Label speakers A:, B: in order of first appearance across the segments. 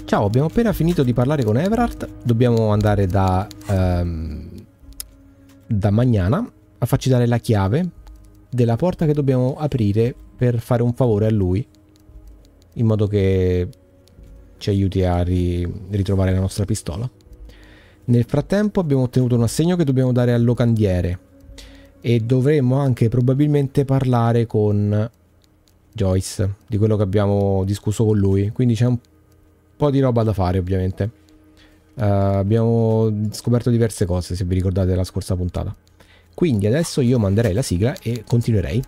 A: Ciao, abbiamo appena finito di parlare con Everard. Dobbiamo andare da Magnana a farci dare la chiave della porta che dobbiamo aprire per fare un favore a lui, in modo che ci aiuti a ritrovare la nostra pistola. Nel frattempo abbiamo ottenuto un assegno che dobbiamo dare al locandiere e dovremmo anche probabilmente parlare con Joyce di quello che abbiamo discusso con lui, quindi c'è un po' di roba da fare ovviamente. Abbiamo scoperto diverse cose, se vi ricordate la scorsa puntata. Quindi adesso io manderei la sigla e continuerei.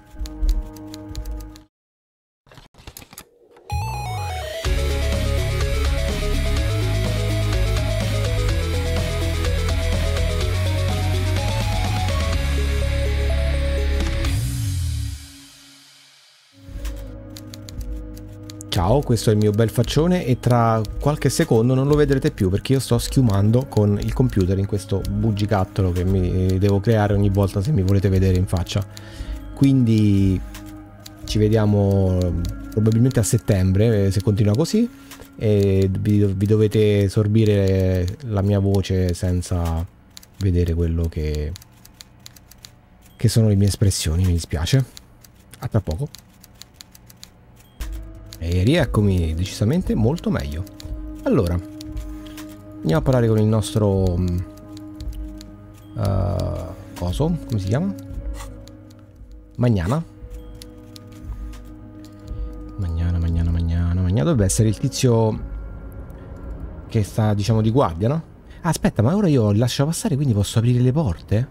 A: Ciao, questo è il mio bel faccione e tra qualche secondo non lo vedrete più perché io sto schiumando con il computer in questo bugigattolo che mi devo creare ogni volta se mi volete vedere in faccia. Quindi ci vediamo probabilmente a settembre se continua così e vi dovete sorbire la mia voce senza vedere quello che sono le mie espressioni, mi dispiace. A tra poco. E rieccomi decisamente molto meglio. Allora, andiamo a parlare con il nostro coso, come si chiama? Magnana. Magnana. Dovrebbe essere il tizio che sta, diciamo, di guardia, no? Ah, aspetta, ma ora io lascio passare, quindi posso aprire le porte?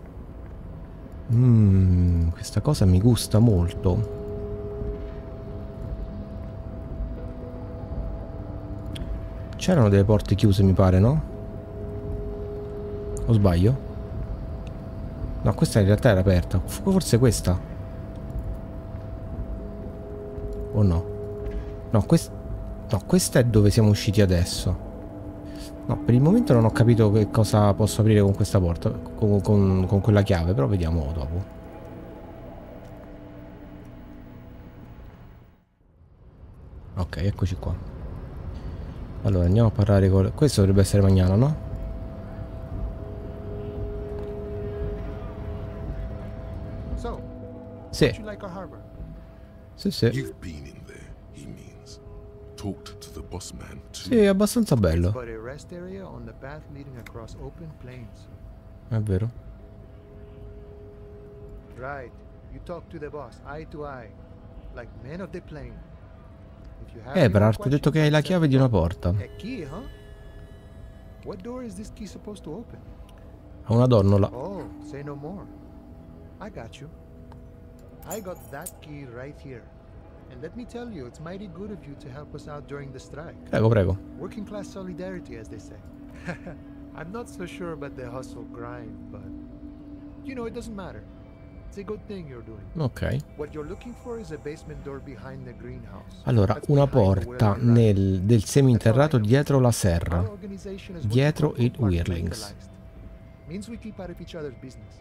A: Questa cosa mi gusta molto. C'erano delle porte chiuse, mi pare, no? O sbaglio? No, questa in realtà era aperta. Forse questa. O no? No, questa è dove siamo usciti adesso. No, per il momento non ho capito che cosa posso aprire con questa porta. Con quella chiave, però vediamo dopo. Ok, eccoci qua. Allora, andiamo a parlare con... Questo dovrebbe essere Magnana, no? Sì. Sì. Sì, è abbastanza bello. È vero. Everard, ti ho detto che hai la chiave di una porta. Ha una donnola.
B: I got that key right here. And let me tell you, it's mighty good of you to help us out during the strike.
A: Prego.
B: Working class solidarity, as they say. I'm not so sure about the hustle grind, but you know, it doesn't matter. It's a good thing you're doing.
A: Ok.
B: What you're looking for is a basement door behind the greenhouse.
A: Allora, una porta del seminterrato dietro la serra. Dietro il Wyrlings.
B: Means we keep out of each other's business.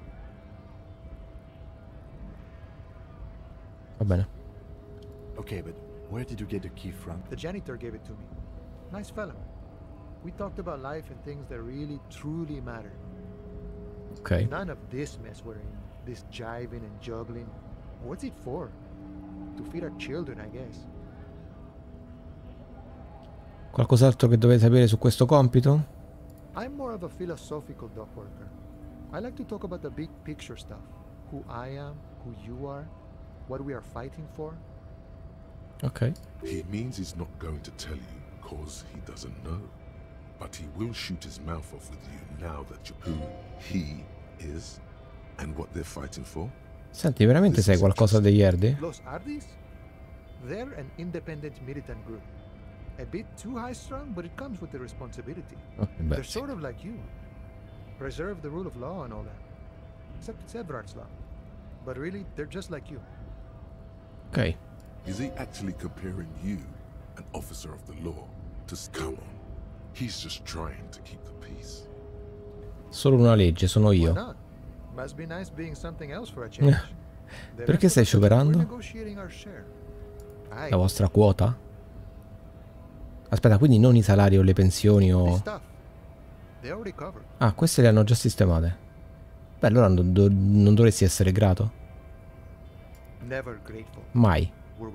A: Va bene.
C: Okay, but where did you get the key from?
B: The janitor gave it to me. Nice fella. We talked about life and things that really, truly matter.
A: Ok.
B: None of this mess we're in. This jiving and juggling. What's it for? To feed our children, I guess.
A: Qualcos'altro che dovete sapere su questo compito?
B: I'm more of a philosophical dock worker. I like to talk about the big picture stuff. Who I am, who you are, what we are fighting for.
A: Ok.
D: He means he's not going to tell you because he doesn't know. But he will shoot his mouth off with you now that you're who he is and what they're fighting for.
A: Senti, veramente sai qualcosa degli Erdi?
B: Los Ardis? They're an independent militant group. A bit too high-strung, but it comes with the responsibility. They're sort of like you. Preserve the rule of law and all that. Except it's Everard's law. But really, they're just like you.
A: Ok.
D: Is he actually comparing you, an officer of the law, to... Come on. He's just trying to keep the peace.
A: Solo una legge, sono io.
B: Why not? Must be nice being something else for a change.
A: Perché stai scioperando? La vostra quota? Aspetta, quindi non i salari o le pensioni o... Ah, queste le hanno già sistemate. Beh, allora non dovresti essere grato. Mai.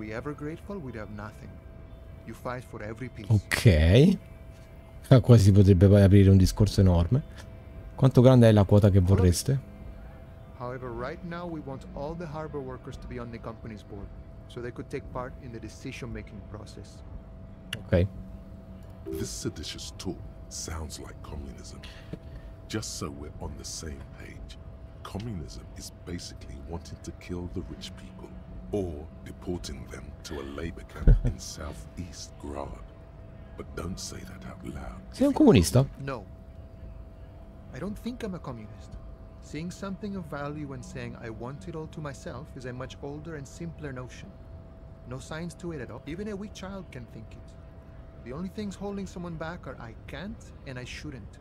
A: Ok. Qua si potrebbe aprire un discorso enorme. Quanto grande è la quota che vorreste?
B: However, right now we want all the harbor workers to be on the company's board, so they could take part in the decision-making process.
A: Ok.
D: This seditious talk sounds like communism. Just so we're on the same page, communism is basically wanting to kill the rich people or deporting them to a labor camp in southeast Grad. But don't say that out loud.
A: Sei un comunista?
B: No. I don't think I'm a communist. Seeing something of value and saying I want it all to myself is a much older and simpler notion. No science to it at all. Even a weak child can think it. The only things holding someone back are I can't and I shouldn't.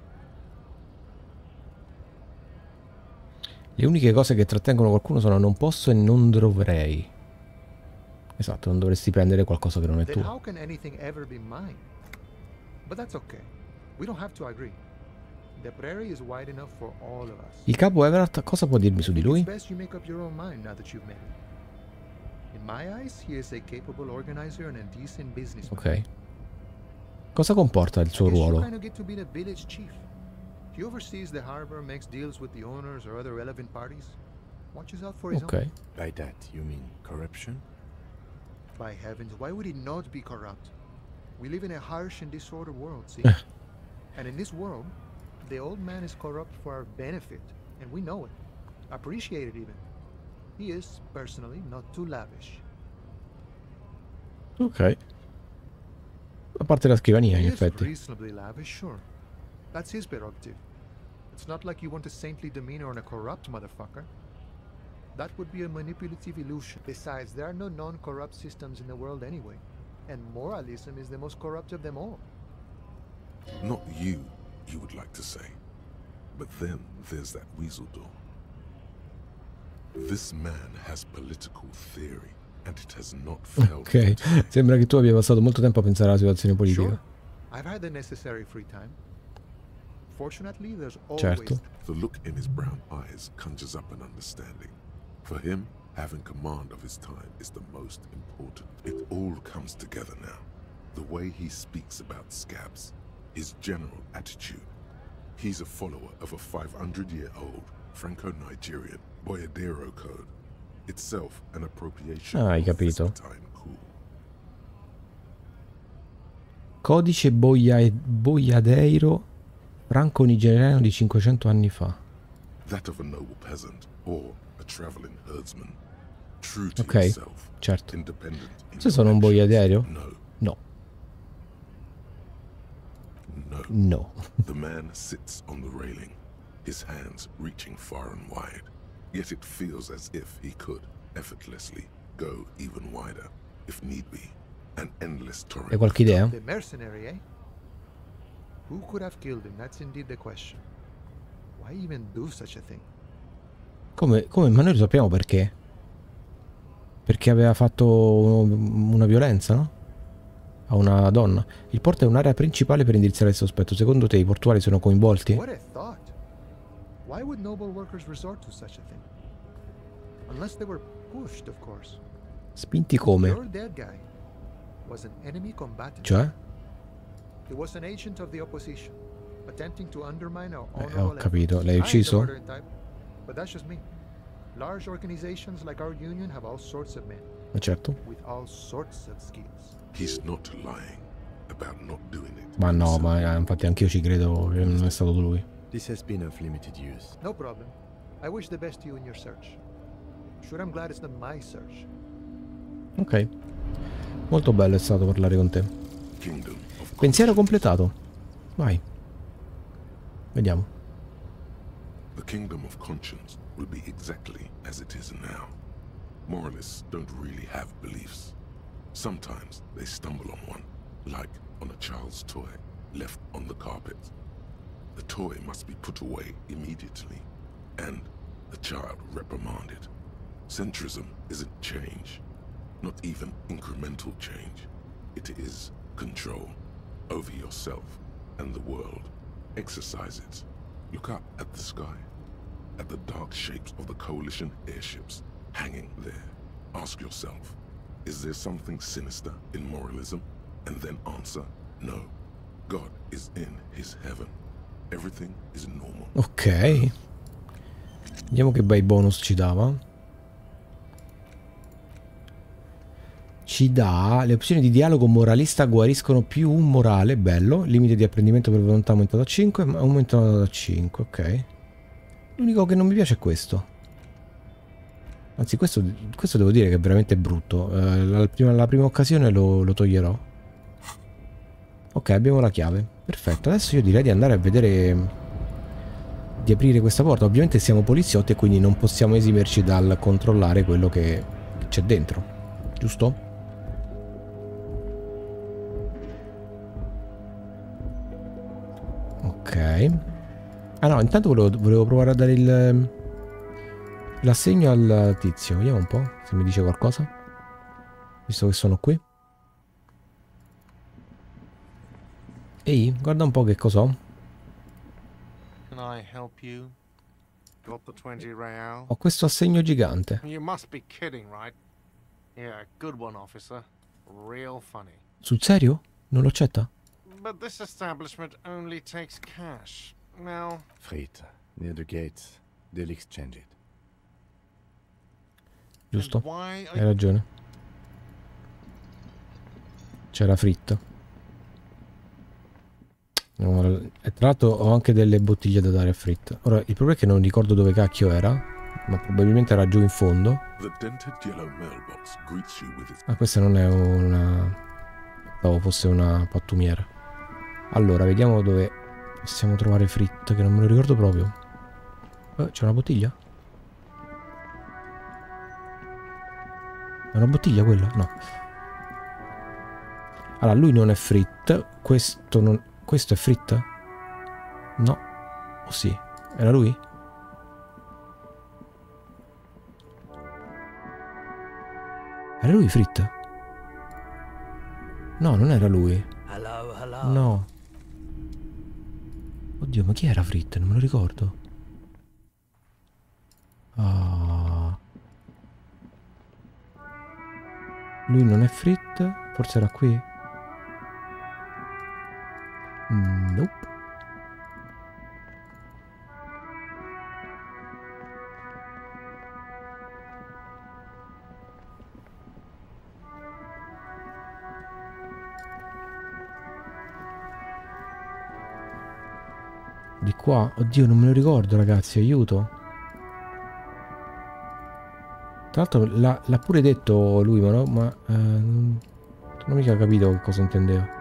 A: Le uniche cose che trattengono qualcuno sono non posso e non dovrei. Esatto, non dovresti prendere qualcosa che non è tuo.
B: How can anything ever be mine? But that's okay. We don't have to agree. The prairie is wide enough for all of us.
A: Il capo Everett, cosa può dirmi su di lui?
B: It's best you make up your own mind now that you've met him. In my eyes, he is a capable organizer and a decent businessman.
A: Ok. Cosa comporta il suo ruolo?
B: You kind of get to be the village chief. He oversees the harbor, makes deals with the owners or other relevant parties. Watches out for his own.
C: By that, you mean corruption?
B: By heavens, why would he not be corrupt? We live in a harsh and disordered world, see? And in this world, the old man is corrupt for our benefit, and we know it. Appreciate it even. He is, personally, not too lavish.
A: Ok. A parte la scrivania, in effetti.
B: Reasonably lavish, sure. That's his prerogative. It's not like you want a saintly demeanor on a corrupt motherfucker. That would be a manipulative illusion. Besides, there are no non-corrupt systems in the world anyway. And moralism is the most corrupt of them all.
D: Not you would like to say. But then there's that weasel door. This man has political theory, and it has not failed.
A: Ok, sembra che tu abbia passato molto tempo a pensare alla situazione politica.
B: Sure. I've had the necessary free time. Fortunately, there's always...
A: Certo.
D: The look in his brown eyes conjures up an understanding. For him, having command of his time is the most important. It all comes together now. The way he speaks about scabs, his general attitude. He's a follower of a 500-year-old Franco-Nigerian Boyadero code, itself an appropriation
A: hai
D: of
A: capito.
D: time cool.
A: Codice Boiadeiro franco-nigeriano di 500 anni fa.
D: That of a noble peasant or a traveling herdsman. True to
A: Ok,
D: himself,
A: certo.
D: independent in
A: Se sono un
D: actions.
A: boiadeiro?
D: No.
A: No.
D: No.
A: No.
D: The man sits on the railing, his hands reaching far and wide. Yet it feels as if he could effortlessly go even wider, if need be. An endless torrent.
A: Hai qualche idea?
B: The mercenary, eh? Who could have killed him? That's indeed the question. Why even do such a thing?
A: Come? Ma noi lo sappiamo perché. Perché aveva fatto una violenza, no? A una donna. Il porto è un'area principale per indirizzare il sospetto. Secondo te i portuali sono coinvolti?
B: What a thought. Why would noble workers resort to such a thing? Unless they were pushed, of course.
A: Spinti come?
B: Your dead guy was an enemy combatant.
A: Cioè?
B: He was an agent of the opposition, attempting to undermine our
A: Ho
B: honorable
A: capito.
B: efforts.
A: L'hai
B: I ain't the
A: ucciso?
B: murdering type, but that's just me. Large organizations like our union have all sorts of men,
A: Certo.
B: with all sorts of skills.
D: He's not lying about not doing it.
A: Ma no,
D: himself.
A: ma infatti anch'io ci credo che non è stato lui.
C: This has been of limited use.
B: No problem. I wish the best to you in your search. Sure, I'm glad it's not my search.
A: Ok. Molto bello è stato parlare con te.
D: Kingdom of
A: Pensiero completato. Vai. Vediamo.
D: The kingdom of conscience will be exactly as it is now. Moralists don't really have beliefs. Sometimes they stumble on one, like on a child's toy left on the carpet. The toy must be put away immediately, and the child reprimanded. Centrism isn't change, not even incremental change. It is control over yourself and the world. Exercise it. Look up at the sky, at the dark shapes of the coalition airships hanging there. Ask yourself, is there something sinister in moralism? And then answer, no. God is in his heaven. Everything is normal.
A: Ok. Vediamo che bei bonus ci dava. Ci dà le opzioni di dialogo moralista guariscono più un morale, bello. Limite di apprendimento per volontà aumentato a 5, ma aumentato da 5, ok. L'unico che non mi piace è questo. Anzi, questo devo dire che è veramente brutto. La prima occasione lo toglierò. Ok, abbiamo la chiave. Perfetto, adesso io direi di andare a vedere, di aprire questa porta. Ovviamente siamo poliziotti e quindi non possiamo esimerci dal controllare quello che c'è dentro, giusto? Ok. Ah no, intanto volevo provare a dare l'assegno al tizio. Vediamo un po' se mi dice qualcosa, visto che sono qui. Ehi, guarda un po' che cos'ho. Ho questo assegno gigante. Sul serio? Non lo accetta?
C: Fritte, near the gates. They'll exchange it.
A: Giusto? Hai ragione. C'era fritto. E tra l'altro ho anche delle bottiglie da dare a Frit. Ora il problema è che non ricordo dove cacchio era, ma probabilmente era giù in fondo. Ah, questa non è una... Pensavo fosse una pattumiera. Allora, vediamo dove possiamo trovare Frit, che non me lo ricordo proprio. C'è una bottiglia? È una bottiglia quella? No. Allora, lui non è Frit. Questo non... Questo è Frit? No. Oh sì. Era lui? Era lui Frit? No, non era lui. No. Oddio, ma chi era Frit? Non me lo ricordo. Ah. Lui non è Frit? Forse era qui? Nope. Di qua? Oddio, non me lo ricordo, ragazzi, aiuto. Tra l'altro l'ha pure detto lui, ma no, non ho mica capito che cosa intendeva.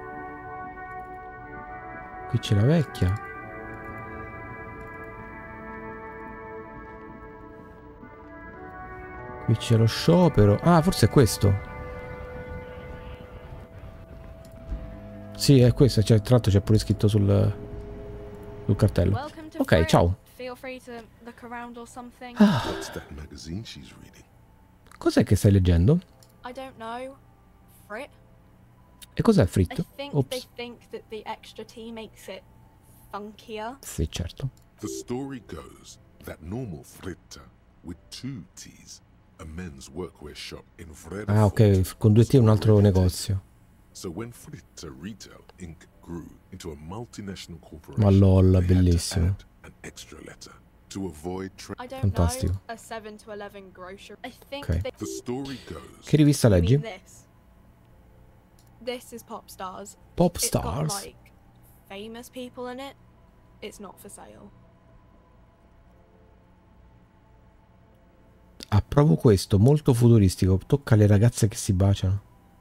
A: Qui c'è la vecchia. Qui c'è lo sciopero. Ah, forse è questo. Sì, è questo. Cioè, tra l'altro c'è pure scritto sul cartello. Ok, ciao. Ah. Cos'è che stai leggendo? E cos'è Frit? Ops. Sì, certo.
D: The story goes that normal Fritta with 2 T's, a men's workwear shop in Vreda.
A: Ah, ok, con 2 T un altro negozio.
D: So when Fritta Retail Inc. grew into a multinational corporation,
A: ma lol, bellissimo.
D: An extra letter to avoid
A: fantastico. Ok.
D: The story goes.
A: Che rivista leggi?
E: This is Pop Stars.
A: Pop
E: It's
A: Stars?
E: got, like, famous people in it. It's not for sale.
A: Approvo questo, molto futuristico. Tocca alle ragazze che si baciano.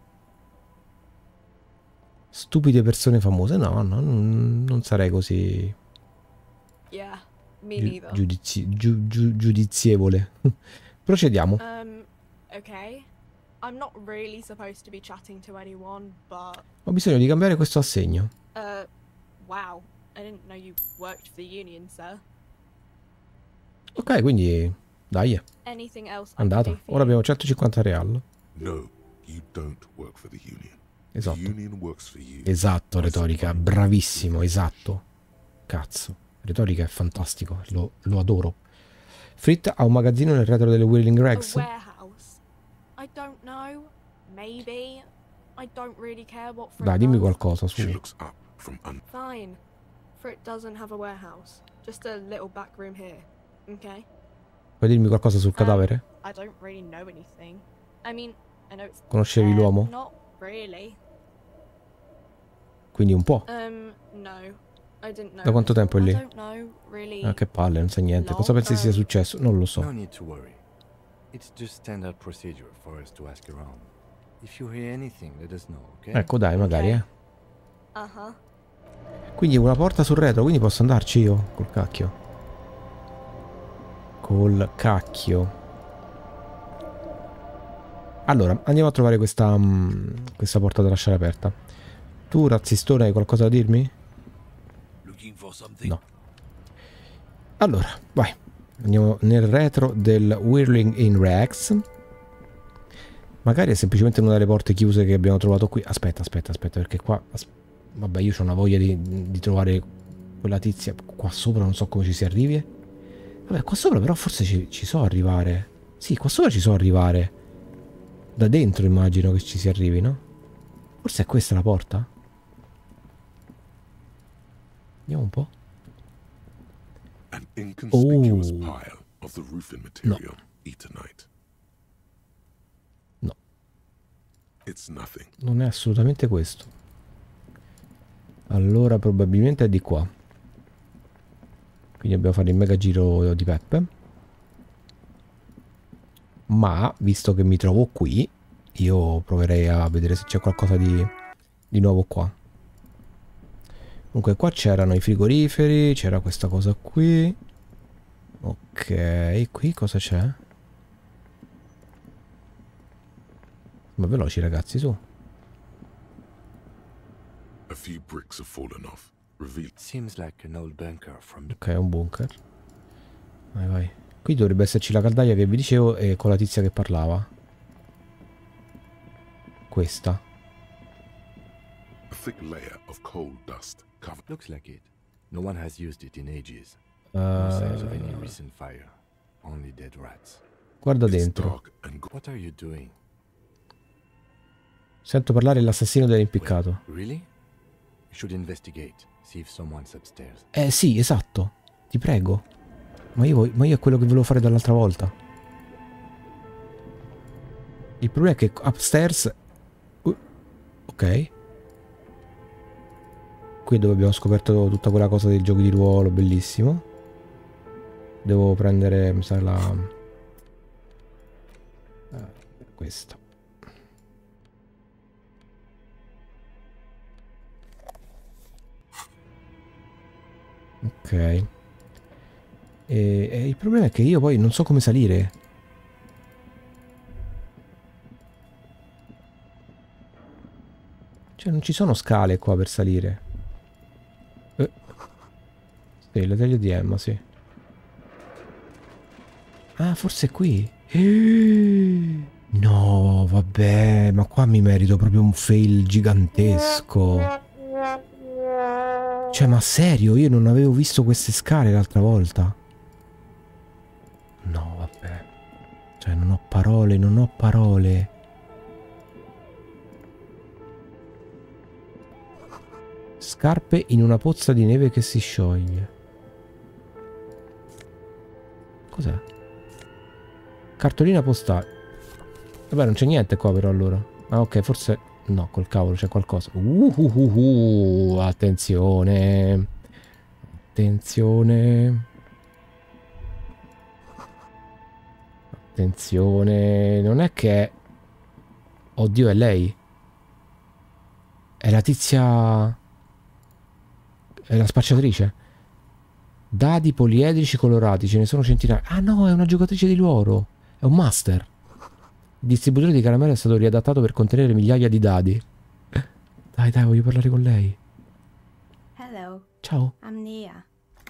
A: Stupide persone famose. No, no, non sarei così
E: Yeah, me neither.
A: giudizievole. Procediamo.
E: Okay. I'm not really supposed to be chatting to anyone, but
A: Ho bisogno di cambiare questo assegno.
E: wow. I didn't know you worked for the union, sir.
A: Ok, quindi dai,
E: Anything else?
A: andata. Ora abbiamo 150 real.
D: No, you don't work for the union.
A: Esatto.
D: The Union works for you.
A: Esatto, retorica, bravissimo, esatto. Cazzo, retorica è fantastico, lo adoro. Frit ha un magazzino nel retro delle Whirling Regs?
E: A warehouse. I don't know. Maybe. I don't really care what Frit
A: Dai, dimmi
E: does.
A: qualcosa su.
D: She looks up from
E: Fine. Frit doesn't have a warehouse. Just a little back room here. Okay?
A: Puoi dirmi qualcosa sul cadavere?
E: I don't really know anything. I mean, I know it's
A: Conoscevi
E: there,
A: l'uomo?
E: Not really.
A: Quindi un po'.
E: No. I didn't know.
A: Da quanto tempo è lì?
E: I don't know, really.
A: Ah, che palle, non sa niente. Cosa pensi sia successo? Non lo so.
C: No need to worry. It's just standard procedure for us to ask around. If you hear anything, let us know, okay?
A: Ecco, dai, magari,
E: Uh-huh.
A: Quindi una porta sul retro, quindi posso andarci io? Col cacchio. Col cacchio. Allora, andiamo a trovare questa porta da lasciare aperta. Tu, razzistone, hai qualcosa da dirmi? No. Allora, vai. Andiamo nel retro del Whirling in Regs. Magari è semplicemente una delle porte chiuse che abbiamo trovato qui. Aspetta, perché qua... Vabbè, io ho una voglia di trovare quella tizia. Qua sopra non so come ci si arrivi. Vabbè, qua sopra però forse ci so arrivare. Sì, qua sopra ci so arrivare. Da dentro immagino che ci si arrivi, no? Forse è questa la porta? Vediamo un po'.
D: an inconspicuous
A: Oh.
D: pile of the roofing material. Eternite.
A: No.
D: It's nothing.
A: Non è assolutamente questo. Allora probabilmente è di qua. Quindi dobbiamo fare il mega giro di Peppe. Ma visto che mi trovo qui, io proverei a vedere se c'è qualcosa di nuovo qua. Comunque qua c'erano i frigoriferi, c'era questa cosa qui. Ok, qui cosa c'è? Ma veloci ragazzi, su.
D: A few bricks have fallen off, revealing
C: Seems like an old bunker from the...
A: Ok, è un bunker. Vai, vai. Qui dovrebbe esserci la caldaia che vi dicevo e con la tizia che parlava. Questa.
D: a thick layer of coal dust covered.
C: Looks like it. No one has used it in ages. No signs of any recent fire. Only dead rats.
A: Guarda
D: It's
A: dentro.
D: dark and
C: What are you doing?
A: Sento parlare l'assassino dell'impiccato.
C: Really? You should investigate. See if someone's upstairs.
A: Sì, esatto. Ti prego. Ma io è quello che volevo fare dall'altra volta. Il problema è che upstairs... ok. Qui dove abbiamo scoperto tutta quella cosa dei giochi di ruolo, bellissimo. Devo prendere, mi sa, questa. Ok. E il problema è che io poi non so come salire. Cioè non ci sono scale qua per salire. Sì, la taglia di Emma, sì. Ah, forse è qui. No, vabbè, ma qua mi merito proprio un fail gigantesco. Cioè, ma serio, io non avevo visto queste scale l'altra volta. No, vabbè. Cioè, non ho parole, non ho parole. Scarpe in una pozza di neve che si scioglie. Cos'è? Cartolina postale. Vabbè, non c'è niente qua però allora. Ah, ok, forse... no, col cavolo c'è qualcosa. Attenzione. Attenzione. Attenzione. Non è che... oddio, è lei. È la tizia... è la spacciatrice. Dadi poliedrici colorati, ce ne sono centinaia. Ah no, è una giocatrice di ruolo. È un master. Il distributore di caramelle è stato riadattato per contenere migliaia di dadi. Dai, dai, voglio parlare con lei.
F: Hello,
A: Ciao.
F: I'm Nia.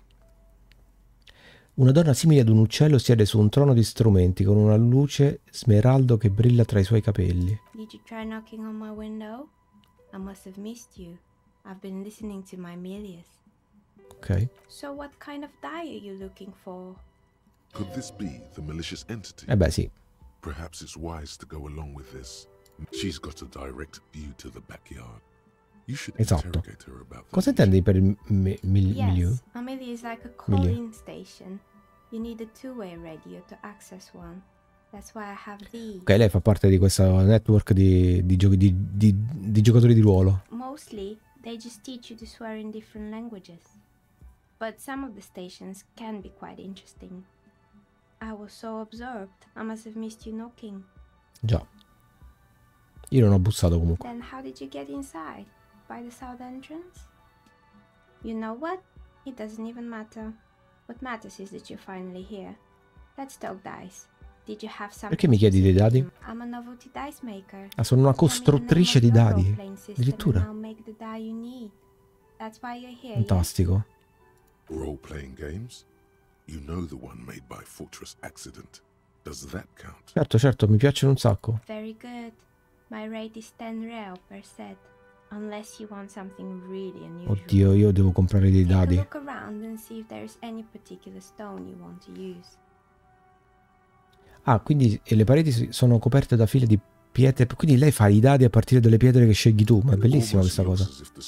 A: Una donna simile ad un uccello siede su un trono di strumenti con una luce smeraldo che brilla tra i suoi capelli.
F: Did you try knocking on my window? I must have missed you. I've been listening to my Milius.
A: Ok.
F: So what kind of die are you looking for?
D: Could this be the malicious entity?
A: Eh beh, sì.
D: Perhaps it's wise to go along with this. She's got a direct view to the backyard. You should interrogate her about that.
A: Cosa intendi per milieu?
F: Yes, Amelia is like a call-in station. You need a two-way radio to access one. That's why I have these.
A: Ok, lei fa parte di questa network di giocatori di ruolo.
F: Mostly, they just teach you to swear in different languages. But some of the stations can be quite interesting. I was so absorbed, I must have missed you knocking.
A: Già. Io non ho bussato comunque.
F: Then how did you get inside? By the south entrance? You know what? It doesn't even matter. What matters is that you're finally here. Let's talk dice. Did you have something?
A: Perché mi chiedi dei dadi?
F: I'm a novelty dice maker.
A: Ah, sono una costruttrice di dadi. Addirittura.
F: That's why you're here.
A: Fantastico.
D: Role-playing games? You know the one made by Fortress Accident. Does that count?
A: Certo, certo, mi piacciono un sacco.
F: Very good. My rate is 10 real per set. Unless you want something really unusual.
A: Oddio, io devo comprare dei dadi.
F: Take a look around and see if there's any particular stone you want to use.
A: Ah, quindi le pareti sono coperte da file di pietre. Quindi lei fa i dadi a partire dalle pietre che scegli tu. Ma è bellissima questa cosa.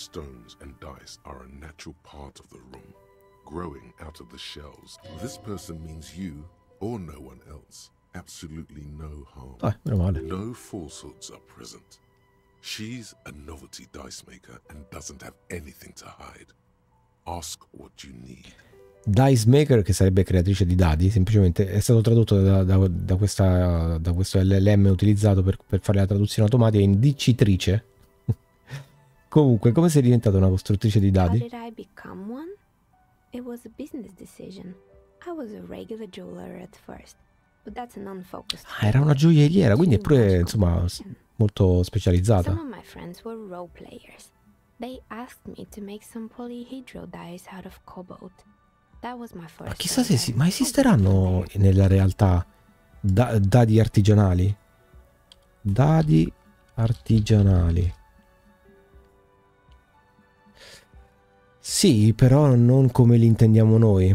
D: Growing out of the shells. This person means you or no one else. Absolutely no harm.
A: Ah, meno male.
D: No falsehoods are present. She's a novelty dice maker and doesn't have anything to hide. Ask what you need.
A: Dice Maker, che sarebbe creatrice di dadi, semplicemente è stato tradotto da questo LLM utilizzato per fare la traduzione automatica in dicitrice. Comunque, come sei diventata una costruttrice di dadi?
F: How did I become one? It was a business decision. I was a regular jeweler at first, but that's an unfocused.
A: Ah, era una gioielliera, quindi è pure, insomma, molto specializzata.
F: Some of my friends were role players. They asked me to make some polyhedral dice out of cobalt. That was my first.
A: Ma chissà se ma esisteranno nella realtà dadi artigianali? Dadi artigianali. Sì, però non come li intendiamo noi.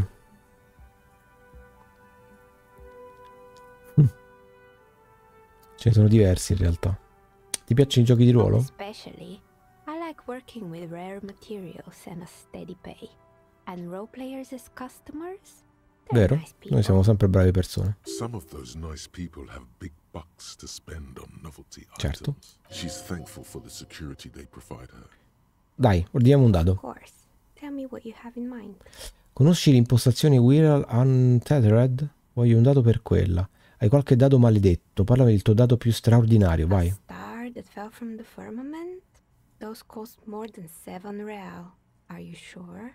A: Ce ne sono diversi in realtà. Ti piacciono i giochi di ruolo?
F: Especially, I like working with rare materials and a steady pay. And role players as customers?
A: Vero?
F: Nice
A: Noi siamo sempre brave persone.
D: Some of those nice people have big bucks to spend on novelty
A: Certo.
D: items. She's thankful for the security they provide her.
A: Dai, ordiniamo un dado.
F: Of course. Tell me what you have in mind.
A: Conosci le impostazioni Wirral Untethered? Voglio un dado per quella. Hai qualche dado maledetto? Parlami del tuo dado più straordinario, vai.
F: A star that fell from the firmament? Those cost more than 7 real. Are you sure?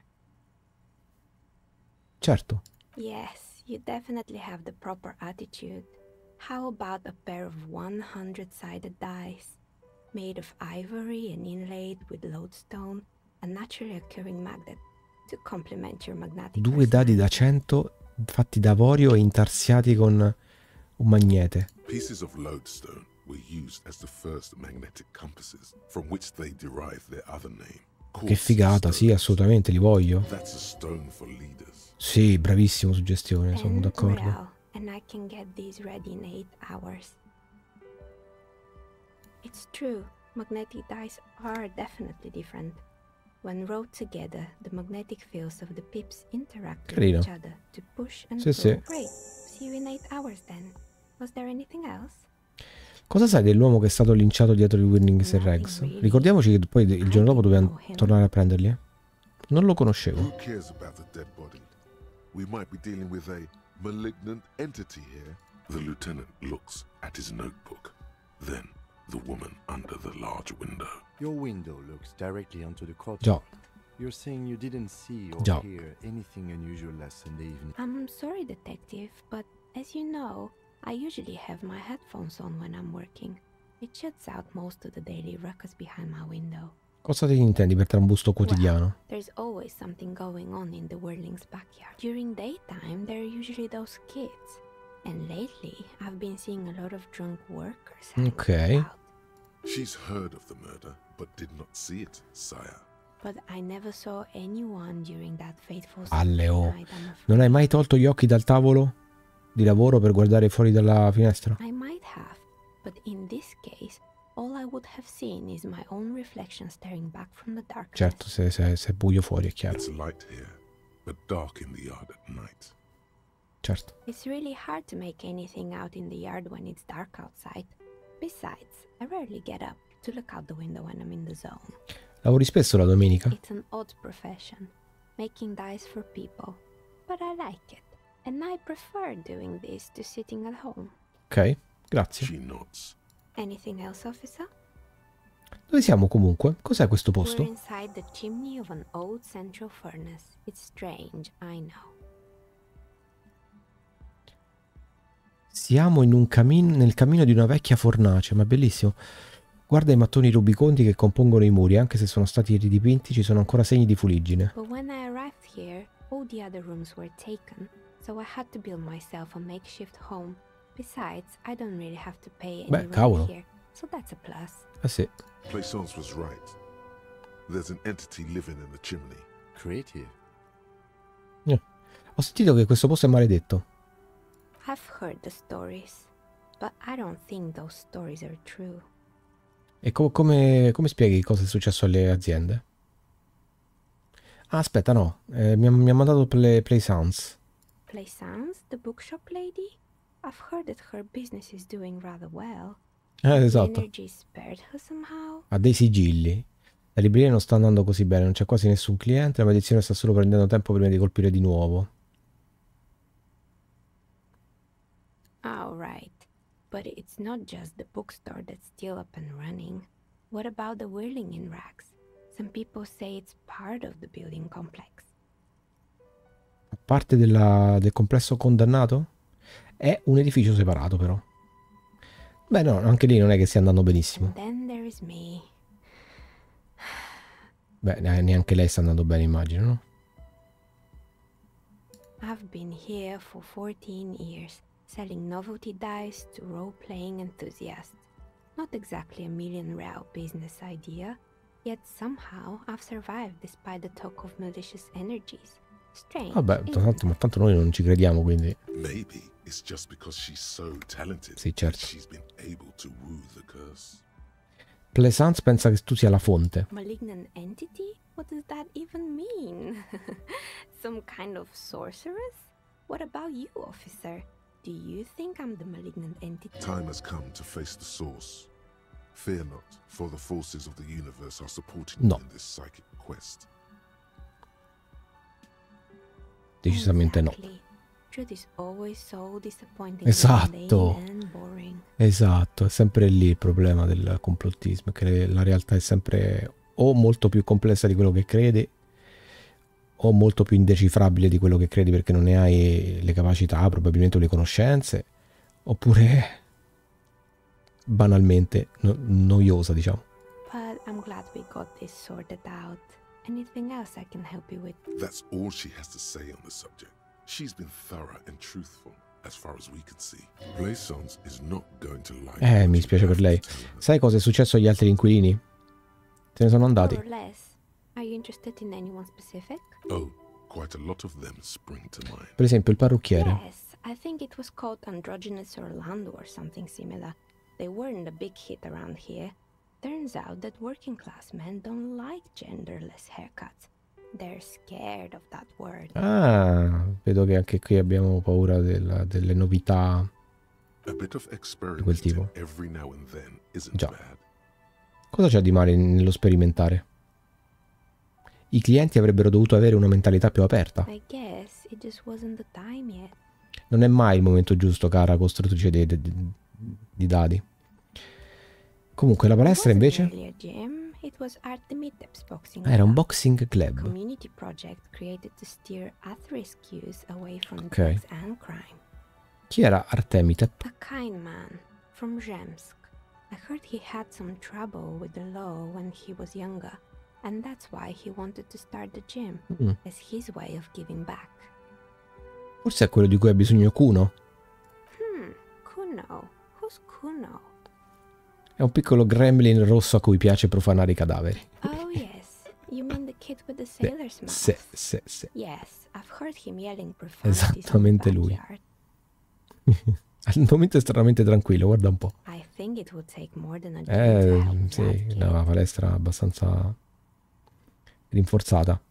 A: Certo.
F: Yes, you definitely have the proper attitude. How about a pair of 100-sided dice, made of ivory and inlaid with lodestone, a naturally occurring magnet, to complement your magnetic
A: Due dadi da 100 fatti d'avorio e intarsiati con un magnete.
D: Pieces of lodestone were used as the first magnetic compasses, from which they derived their other name.
A: Che figata, sì, assolutamente, li voglio.
D: That's a stone for leaders.
A: Sì, bravissimo suggestione, sono d'accordo.
F: And I can get these ready in 8 hours. It's true, magnetic dice are definitely different. When rolled together, the magnetic fields of the pips interact with each other to push and pull.
A: Sì.
F: Great. See you in 8 hours then. Was there anything else?
A: Cosa sai dell'uomo che è stato linciato dietro il Winnings e Regs? Ricordiamoci che poi il giorno dopo dobbiamo tornare a prenderli, eh? Non lo conoscevo.
D: Who cares about the dead body? We might be dealing with a malignant entity here. The lieutenant looks at his notebook. Then the woman under the large window.
C: Your window looks directly onto the courtyard.
A: Già.
C: You're saying you didn't see or
A: Già.
C: hear anything unusual last Sunday evening?
F: I'm sorry, detective, but as you know, I usually have my headphones on when I'm working. It shuts out most of the daily ruckus behind my window.
A: Cosa ti intendi per trambusto quotidiano?
F: Well, there's always something going on in the Whirling's backyard. During daytime, there are usually those kids. And lately, I've been seeing a lot of drunk workers hanging
A: Ok.
F: out.
D: She's heard of the murder, but did not see it, sire.
F: But I never saw anyone during that fateful
A: Alleo,
F: night, I'm afraid.
A: non hai mai tolto gli occhi dal tavolo di lavoro per guardare fuori dalla finestra?
F: I might have, but in this case, all I would have seen is my own reflection staring back from the darkness.
A: Certo, se è buio fuori è chiaro.
D: It's light here, but dark in the yard at night.
A: Certo.
F: It's really hard to make anything out in the yard when it's dark outside. Besides, I rarely get up to look out the window when I'm in the zone.
A: Lavori spesso la domenica?
F: It's an odd profession, making dice for people, but I like it, and I prefer doing this to sitting at home.
A: Ok, grazie.
D: She nods.
F: Anything else, officer?
A: Dove siamo comunque? Cos'è questo
F: We're
A: posto?
F: inside the chimney of an old central furnace. It's strange, I know.
A: Siamo in un nel camino di una vecchia fornace, ma è bellissimo. Guarda i mattoni rubicondi che compongono i muri, anche se sono stati ridipinti ci sono ancora segni di fuliggine.
F: But when I arrived here, all the other rooms were taken, so I had to build myself a makeshift home. Besides, I don't really have to pay any rent
A: cavolo.
F: here, so that's a plus.
A: Eh sì.
D: Plaisance was right. There's an entity living in the chimney.
C: Creative.
A: Ho sentito che questo posto è maledetto.
F: I've heard the stories, but I don't think those stories are true.
A: E come spieghi cosa è successo alle aziende? Ah, aspetta, no. Mi ha mandato Plaisance.
F: Plaisance, the bookshop lady? I've heard that her business is doing rather well.
A: Esatto.
F: Energy spared her somehow.
A: Ha dei sigilli. La libreria non sta andando così bene, non c'è quasi nessun cliente, la maledizione sta solo prendendo tempo prima di colpire di nuovo.
F: Oh, right. But it's not just the bookstore that's still up and running. What about the whirling in racks? Some people say it's part of the building complex.
A: A parte del complesso condannato? È un edificio separato, però. Beh, no, anche lì non è che stia andando benissimo.
F: And then there is me.
A: Beh, neanche lei sta andando bene, immagino, no?
F: I've been here for 14 years, selling novelty dice to role-playing enthusiasts. Not exactly a million-real business idea, yet somehow I've survived despite the talk of malicious energies. Strange.
A: Vabbè,
F: isn't it?
A: tanto noi non ci crediamo, quindi...
D: Maybe it's just because she's so talented
A: Sì,
D: that
A: certo.
D: she's been able to woo the curse.
A: Plaisance pensa che tu sia la fonte.
F: Malignant entity? What does that even mean? Some kind of sorceress? What about you, officer? Do you think I'm the malignant entity?
D: Time has come to face the source. Fear not, for the forces of the universe are supporting
A: No.
D: you in this psychic quest.
A: Decisamente no.
F: Exactly. Truth is always so disappointing,
A: Esatto.
F: mundane and boring.
A: Esatto, è sempre lì il problema del complottismo, che la realtà è sempre o molto più complessa di quello che credi, o molto più indecifrabile di quello che credi perché non ne hai le capacità, probabilmente o le conoscenze, oppure banalmente noiosa, diciamo.
F: But I'm glad we got this sorted out. Anything else I can help you with?
D: That's all she has to say on the subject. She's been thorough and truthful, as far as we can see. Plaisance is not going to like what
A: Mi
D: you
A: spiace per
D: have
A: lei.
D: to tell her.
A: Sai cosa è successo agli altri inquilini? Se ne sono andati.
F: More or less. Are you interested in anyone specific?
D: Oh, quite a lot of them spring to mind.
A: Per esempio il parrucchiere.
F: Yes, I think it was called Androgynous Orlando or something similar. They weren't a big hit around here. Turns out that working class men don't like genderless haircuts. They're scared of that word.
A: Ah, vedo che anche qui abbiamo paura delle novità.
D: A bit of
A: quel
D: experimenting
A: tipo.
D: every now and then isn't
A: Già.
D: bad.
A: Cosa c'è di male nello sperimentare? I clienti avrebbero dovuto avere una mentalità più aperta.
F: I guess it just wasn't the time yet.
A: Non è mai il momento giusto, cara costruttrice di dadi. Comunque la palestra
F: It wasn't
A: invece
F: really a gym, it was Artemiteps Boxing
A: era un
F: Club.
A: boxing
F: A
A: club.
F: community project created to steer at-risk youth away from
A: Ok.
F: drugs and crime.
A: Chi era Artemitep?
F: A kind man from Zemsk. I heard he had some trouble with the law when he was younger, and that's why he wanted to start the gym
A: Mm.
F: as his way of giving back.
A: Forse è quello di cui ha bisogno Kuno.
F: Kuno. Who's Kuno?
A: È un piccolo gremlin rosso a cui piace profanare i cadaveri.
F: Oh yes, you mean the kid with the sailor's mouth?
A: Sì.
F: Yes, I've heard him yelling profanities
A: Esattamente
F: in the
A: lui.
F: backyard.
A: Al momento è estremamente tranquillo, guarda un po'.
F: I think it would take more than a gym to help
A: Sì,
F: that kid.
A: una palestra abbastanza rinforzata.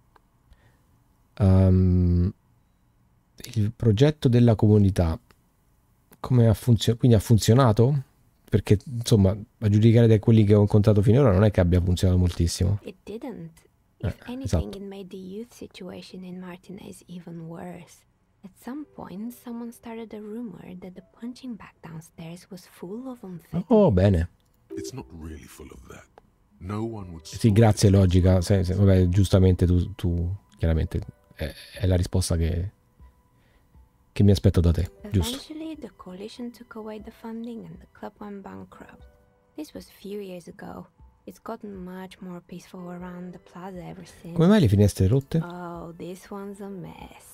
A: Il progetto della comunità come ha quindi ha funzionato? Perché insomma, a giudicare da quelli che ho incontrato finora non è che abbia funzionato moltissimo.
F: It didn't. If anything,
A: esatto.
F: it made the youth situation in Martinez even worse. At some point, someone started a rumor that the punching bag downstairs was full of amphetamine.
A: Oh, bene.
D: It's not really full of that. No one would
A: Sì, grazie, logica. Vabbè, giustamente tu chiaramente è la risposta che mi aspetto da te, giusto?
F: Eventually, the coalition took away the funding and the club went bankrupt. This was a few years ago. It's gotten much more peaceful around the plaza ever since.
A: Come mai le finestre rotte?
F: Oh, this one's a mess.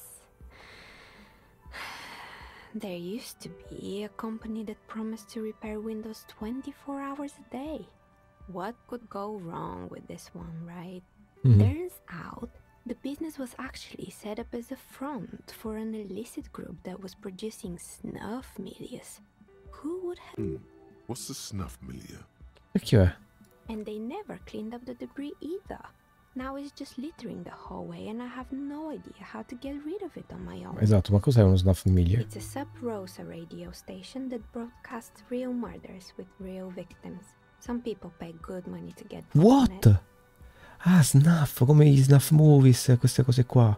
F: There used to be a company that promised to repair windows 24 hours a day. What could go wrong with this one, right? Turns out, the business was actually set up as a front for an illicit group that was producing snuff milias. Who would have...
D: What's the snuff milieu?
A: Perché è?
F: And they never cleaned up the debris either. Now it's just littering the hallway and I have no idea how to get rid of it on my own.
A: Esatto, ma cos'è uno snuff milieu?
F: It's a Sub Rosa radio station that broadcasts real murders with real victims. Some people pay good money to get on it.
A: What? Ah, snuff, come gli snuff movies, queste cose qua.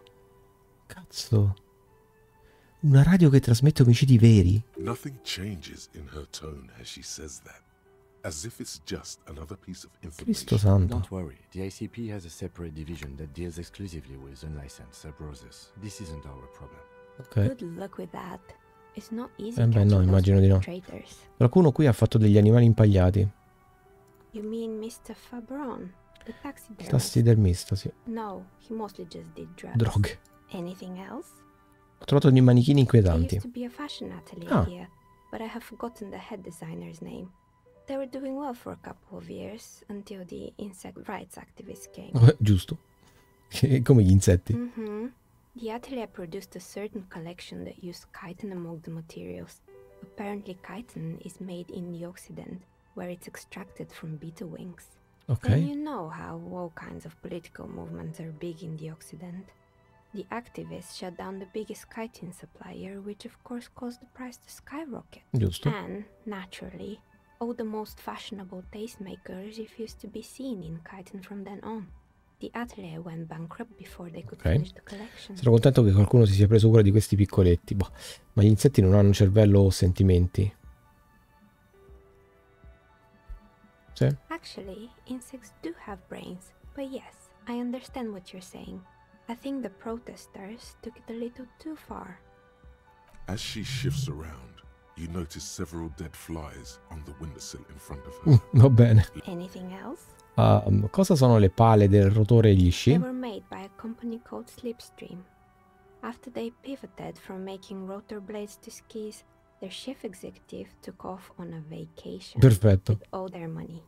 A: Cazzo. Una radio che trasmette omicidi veri?
D: Nothing changes in her tone as she says that. As if it's just another piece of
A: Cristo
D: information.
A: santo.
C: Don't worry, the ICP has a separate division that deals exclusively with unlicensed sub-roses. This isn't our problem.
A: Ok.
F: Good luck with that. It's not easy
A: Beh,
F: catching
A: no,
F: those
A: immagino di no.
F: perpetrators.
A: Qualcuno qui ha fatto degli animali impagliati.
F: You mean Mr. Fabron, the
A: Il
F: taxidermist?
A: tassidermista, sì.
F: No, he mostly just did drugs.
A: Droghe.
F: Anything else?
A: Ho trovato dei manichini
F: There
A: inquietanti.
F: used to be a fashion atelier
A: Ah.
F: here, but I have forgotten the head designer's name. They were doing well for a couple of years until the insect rights activists came.
A: Giusto. Come gli insetti.
F: The atelier produced a certain collection that used chitin among the materials. Apparently, chitin is made in the Occident, where it's extracted from beetle wings.
A: Ok.
F: And you know how all kinds of political movements are big in the Occident. The activists shut down the biggest chitin supplier, which of course caused the price to skyrocket.
A: Giusto.
F: And, naturally, all the most fashionable tastemakers refused to be seen in chitin from then on. The atelier went bankrupt before they could
A: Ok.
F: finish the collection.
A: Sono contento che qualcuno si sia preso cura di questi piccoletti. Boh. Ma gli insetti non hanno cervello o sentimenti. Sì.
F: Actually, insects do have brains, but yes, I understand what you're saying. I think the protesters took it a little too far.
D: As she shifts around, you notice several dead flies on the windowsill in front of her.
A: Va bene.
F: Anything else?
A: Cosa sono le pale del rotore e gli
F: They
A: sci?
F: were made by a company called Slipstream. After they pivoted from making rotor blades to skis, their chief executive took off on a vacation
A: Perfetto.
F: with all their money.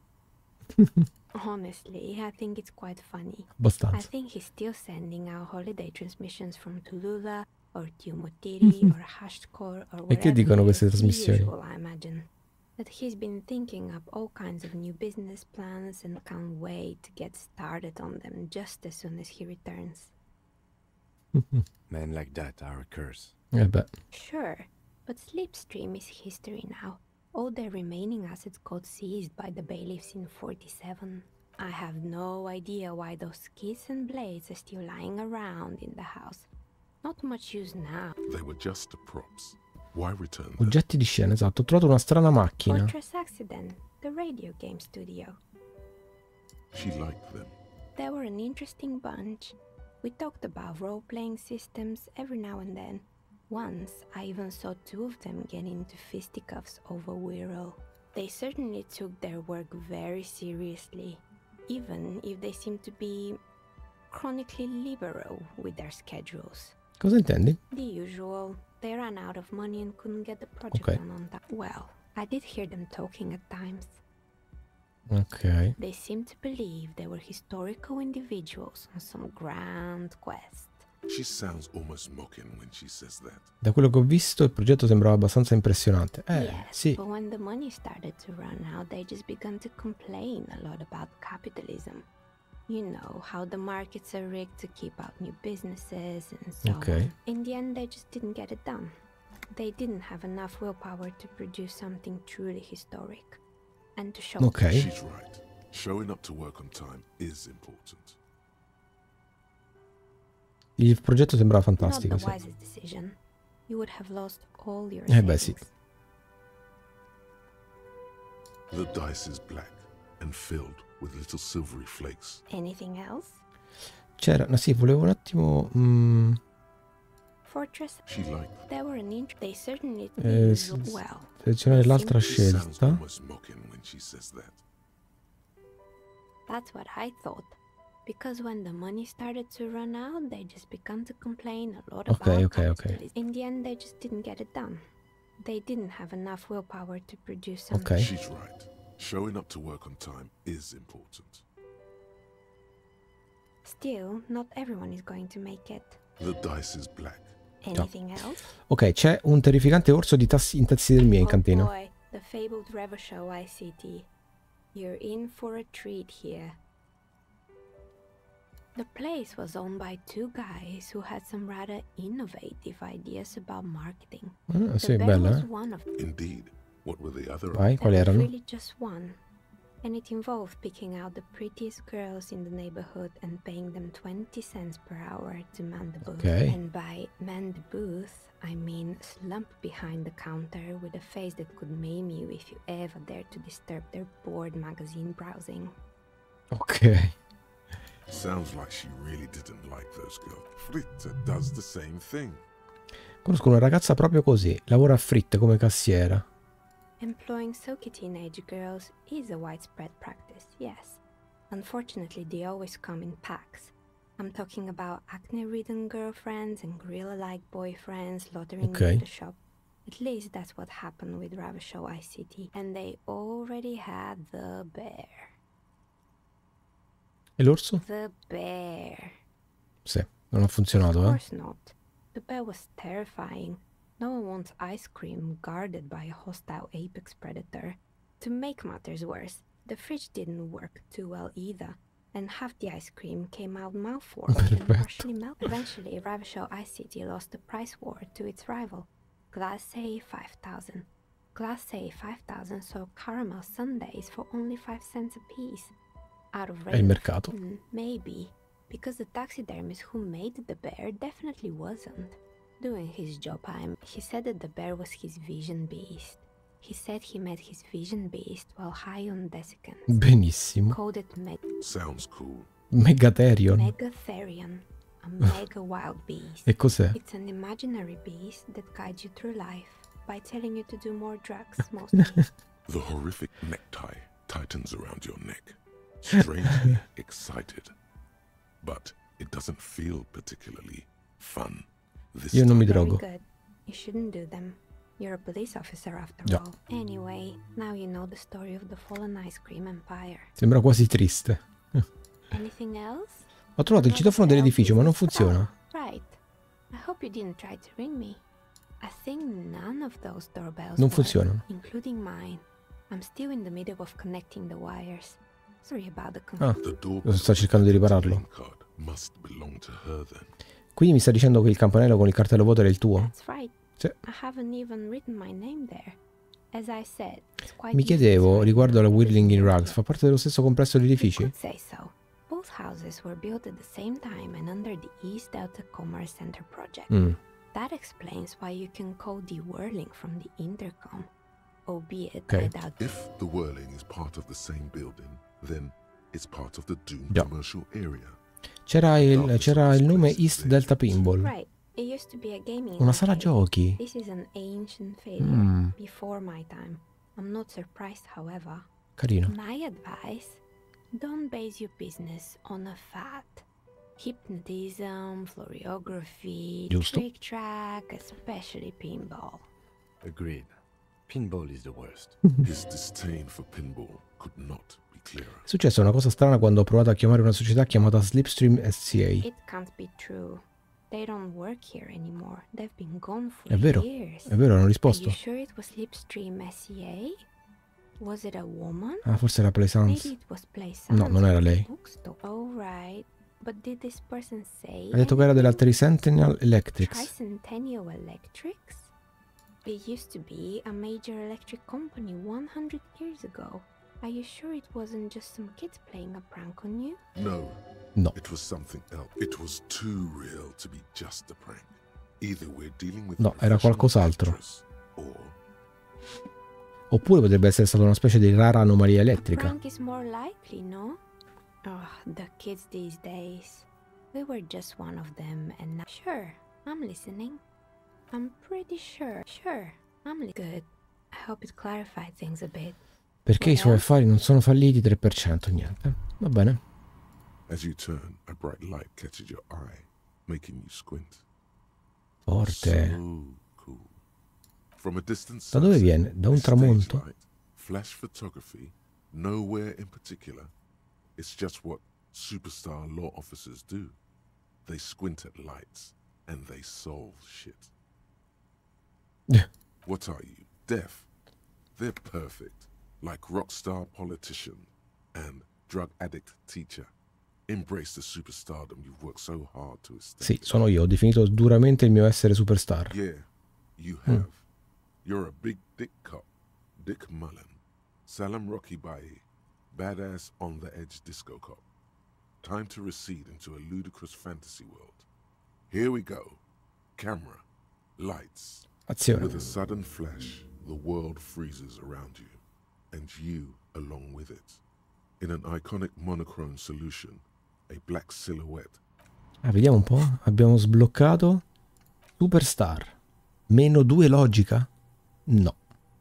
F: Honestly, I think it's quite funny. I
A: Abbastanza.
F: think he's still sending out holiday transmissions from Tulula or Tiumotiri or Hashtkor or
A: E che
F: wherever
A: dicono
F: he
A: queste
F: is, the
A: trasmissioni?
F: usual, I imagine. That he's been thinking up all kinds of new business plans and can't wait to get started on them just as soon as he returns.
C: Men like that are a curse.
A: Beh.
F: Sure, but Slipstream is history now. All their remaining assets got seized by the bailiffs in 47. I have no idea why those skis and blades are still lying around in the house. Not much use now.
D: They were just props. Why return them?
A: Oggetti di scena, esatto. Ho trovato una strana macchina.
F: Fortress Accident, the radio game studio.
D: She liked them.
F: They were an interesting bunch. We talked about role-playing systems every now and then. Once, I even saw two of them get into fisticuffs over Wirral. They certainly took their work very seriously, even if they seemed to be chronically liberal with their schedules.
A: Cosa intendi?
F: The usual. They ran out of money and couldn't get the project
A: Okay.
F: done on time. Well, I did hear them talking at times.
A: Ok.
F: They seemed to believe they were historical individuals on some grand quest.
D: She sounds almost mocking when she says that.
A: Da quello che ho visto il progetto sembrava abbastanza impressionante.
F: Yes,
A: Sì.
F: but when the money started to run out, they just began to complain a lot about capitalism. You know, how the markets are rigged to keep out new businesses and so on. In the end, they just didn't get it done. They didn't have enough willpower to produce something truly historic. And to show
D: She's right. Showing up to work on time is important.
A: Il progetto sembrava fantastico,
F: Not the wisest decision. You would have lost all your savings.
A: Sì.
D: The dice is black and filled with little silvery flakes.
F: Anything else?
A: C'era, no, sì, volevo un attimo
F: Fortress.
D: She liked.
F: They were an they certainly well.
A: Selezionare l'altra
D: Sounds
A: scelta.
D: almost mocking when she says that.
F: That's what I thought. Because when the money started to run out, they just began to complain a lot about capitalism. In the end, they just didn't get it done. They didn't have enough willpower to produce something.
D: She's right. Showing up to work on time is important.
F: Still, not everyone is going to make it.
D: The dice is black.
F: Anything else?
A: Ok, c'è un terrificante orso di tassidermia in cantina.
F: Oh boy, the fabled Revachol ICT. You're in for a treat here. The place was owned by two guys who had some rather innovative ideas about marketing.
A: Sì,
F: the
A: bella,
F: was one of them.
D: Indeed. What were the other?
A: Vai, quali erano?
F: Really just one. And it involved picking out the prettiest girls in the neighborhood and paying them 20 cents per hour to man the booth.
A: Okay.
F: And by man the booth, I mean slump behind the counter with a face that could maim you if you ever dared to disturb their bored magazine browsing.
A: Ok.
D: Sounds like she really didn't like those girls. Fritta does the same thing.
A: Conosco una ragazza proprio così, lavora a Fritte come cassiera.
F: Employing silky teenage girls is a widespread practice, yes. Unfortunately, they always come in packs. I'm talking about acne-ridden girlfriends and gorilla-like boyfriends loitering near the shop. At least that's what happened with Revachol ICT. And they already had the bear.
A: E l'orso?
F: The bear.
A: Sì, non ha funzionato,
F: Of course not. The bear was terrifying. No one wants ice cream guarded by a hostile apex predator. To make matters worse, the fridge didn't work too well either, and half the ice cream came out malformed and partially melted. Eventually, Revachol ICT lost the price war to its rival, Glacé 5000. Glacé 5000 sold caramel sundaes for only 5 cents a piece. Out of
A: È il mercato.
F: Maybe, because the taxidermist who made the bear definitely wasn't doing his job. He said that the bear was his vision beast. He said he met his vision beast while high on desiccants.
A: Benissimo.
F: Called it
D: Sounds cool.
A: Megatherion.
F: Megatherion, a mega wild beast.
A: E cos'è?
F: It's an imaginary beast that guides you through life by telling you to do more drugs, mostly.
D: The horrific necktie tightens around your neck. Strangely excited. But it doesn't feel particularly fun.
A: Io non mi drogo.
F: Very good. You shouldn't do them. You're a police officer after all. Anyway, now you know the story of the fallen ice cream empire.
A: Sembra quasi triste.
F: Anything else?
A: Ho trovato il citofono dell'edificio, ma non funziona.
F: Right. I hope you didn't try to ring me. I think none of those doorbells
A: Non
F: work,
A: funzionano.
F: including mine. I'm still in the middle of connecting the wires. Sorry about the
A: Ah,
F: confusion.
A: sto cercando di ripararlo.
D: Must belong to her then.
A: Quindi mi sta dicendo che il campanello con il cartello voto era il tuo?
F: That's right.
A: Sì.
F: I haven't even written my name there. As I said, it's quite
A: Mi
F: easy to
A: chiedevo
F: write
A: riguardo alla
F: my
A: Whirling in
F: name.
A: Rugs, fa parte dello stesso complesso di
F: You
A: edifici?
F: could say so. Both houses were built at the same time and under the East Delta Commerce Center project. That explains why you can call the whirling from the intercom. Albeit, I doubt.
D: If the whirling is part of the same building, then it's part of the Doom
A: Già.
D: commercial area.
A: C'era il nome East Delta Pinball.
F: Right. It used to be a gaming
A: Una sala
F: arcade.
A: giochi.
F: This is an ancient failure before my time. I'm not surprised, however.
A: Carino.
F: My advice, don't base your business on a fad. Hypnotism, floriography,
A: Giusto.
F: trick track, especially pinball.
C: Agreed. Pinball is the worst.
D: His disdain for pinball could not be clearer.
A: È successa una cosa strana quando ho provato a chiamare una società chiamata Slipstream SCA.
F: It can't be true. They don't work here anymore. They've been gone for
A: È vero,
F: years.
A: è vero, hanno risposto.
F: Are you sure it was Slipstream SCA? Was it a woman?
A: Ah, forse era Plaisance.
F: Maybe it was Plaisance.
A: No, non era lei.
F: Oh right. But did this person say?
A: Ha detto che era della Tricentennial Electrics.
F: Tricentennial Electrics? It used to be a major electric company 100 years ago. Are you sure it wasn't just some kids playing a prank on you?
D: No.
A: No.
D: It was something else. It was too real to be just a prank. Either we're dealing with
A: No, era qualcos'altro.
D: or...
A: Oppure potrebbe essere stata una specie di rara anomalia elettrica.
F: Prank is more likely, no? Oh, the kids these days. We were just one of them and now... Sure, I'm listening. I'm pretty sure. Sure, I'm good. I hope it clarified things a bit.
A: Perché i suoi affari non sono falliti 3%, niente. Va bene.
D: As you turn, a bright light catches your eye, making you squint.
A: Forte.
D: So cool. From a distance
A: Da dove
D: sunset,
A: viene? Da un
D: stage
A: tramonto?
D: light, flash photography, nowhere in particular. It's just what superstar law officers do. They squint at lights and they solve shit. What are you, deaf? They're perfect, like rockstar politician and drug addict teacher. Embrace the superstardom you've worked so hard to establish.
A: Sì, sono io. Ho definito duramente il mio essere superstar.
D: Yeah, you have. You're a big dick cop, Dick Mullen. Salam Rocky Bayi, badass on the edge disco cop. Time to recede into a ludicrous fantasy world. Here we go. Camera, lights.
A: Azione.
D: With a sudden flash, the world freezes around you, and you along with it. In an iconic monochrome solution, a black silhouette.
A: Ah, vediamo un po'. Abbiamo sbloccato Superstar. -2 logica? No.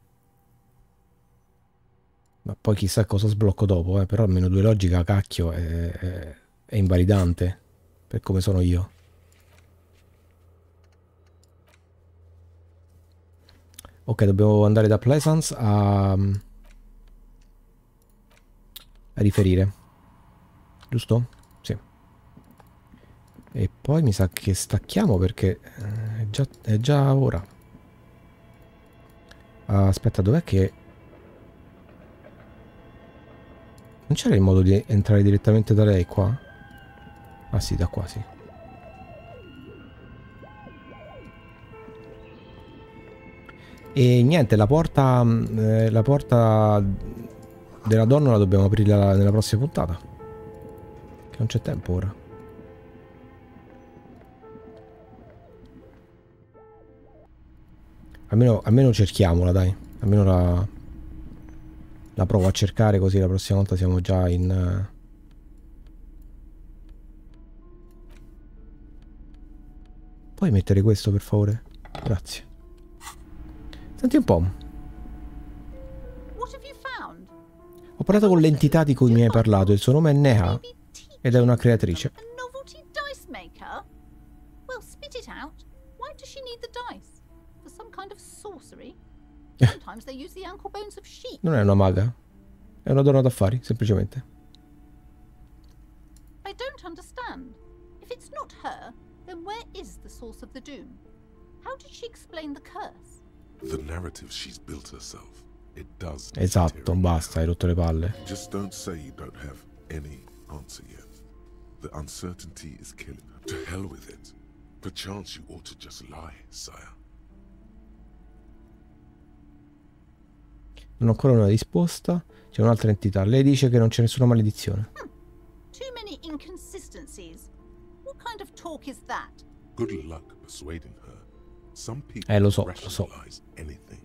A: Ma poi chissà cosa sblocco dopo, però -2 logica, cacchio, è invalidante per come sono io. Ok, dobbiamo andare da Plaisance a riferire. Giusto? Sì. E poi mi sa che stacchiamo perché è già ora. Aspetta, dov'è che... Non c'era il modo di entrare direttamente da lei qua? Ah sì, da qua sì. E niente, la porta della donna la dobbiamo aprire nella prossima puntata. Che non c'è tempo ora. Almeno cerchiamola, dai. Almeno la provo a cercare, così la prossima volta siamo già in... Puoi mettere questo per favore? Grazie. Senti un po'. Ho parlato con l'entità di cui mi hai parlato. Il suo nome è Neha ed è una creatrice. Non è una maga. È una donna d'affari, semplicemente.
G: I don't understand. If it's not her, then where is the source of the doom? How did she explain the curse?
D: The narrative she's built herself. It does.
A: Esatto, basta, hai rotto le palle.
D: Just don't say you don't have any answer yet. The uncertainty is killing her. To hell with it. Perchance you ought to just lie, sire.
A: Non ho ancora una risposta. C'è un'altra entità. Lei dice che non c'è nessuna maledizione.
G: Too many inconsistencies. What kind of talk is that?
D: Good luck persuading her. Some people
A: lo so.
D: rationalize anything.